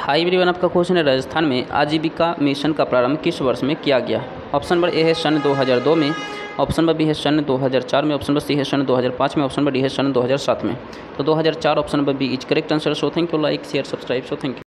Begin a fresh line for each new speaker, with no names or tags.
High everyone, आपका question है राजस्थान में आजीविका मिशन का प्रारंभ किस वर्ष में किया गया। ऑप्शन नंबर ए है सन 2002 में, ऑप्शन नंबर बी है सन 2004 में, ऑप्शन नंबर सी है सन 2005 में, ऑप्शन नंबर डी है सन 2007 में। तो 2004 option number B is correct answer. So thank you, like share subscribe. So thank you.